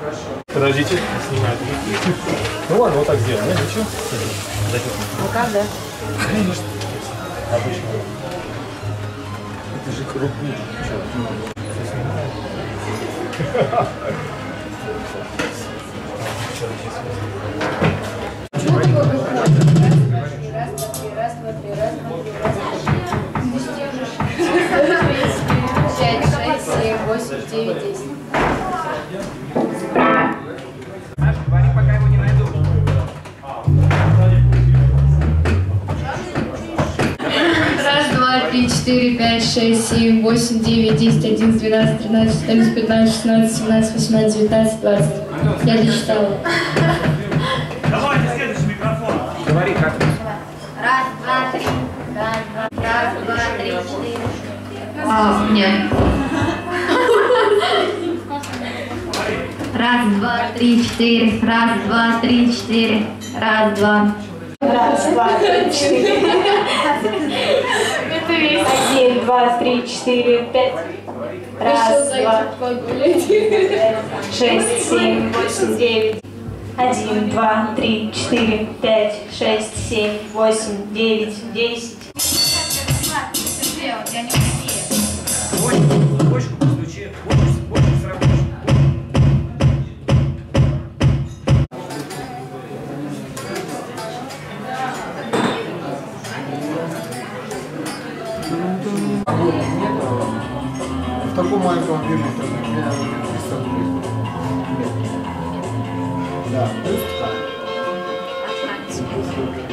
Подождите, снимать. Ну ладно, вот так сделаем, да? Ничего? Ну как, да? Конечно. Обычно. Это же крупнее. Чего такое выходит? Раз, два, три, раз, два, три, раз, два, три, раз, два, три. 5, 6, 7, 8, 9, 10. Говори, пока его не найду. Раз, два, три, 4, 5, 6, 7, 8, 9, 10, 11, 12, 13, 14, 15, 16, 17, 18, 19, 20. Я досчитала. Давайте следующий микрофон. Говори, как. Раз, два, три. Раз, два, три, 4. Нет. Раз, два, три, 4. Раз, два, три, 4. Раз, два. Раз, два, три, 4. Это весь. 1, 2, 3, 4, 5. Раз, два, 6, 7, 8, 9. 1, 2, 3, 4, 5, 6, 7, 8, 9, 10. Бочку постучи. Бочку сработаешь. В таком маленьком объеме я представляю. Да, плюс так.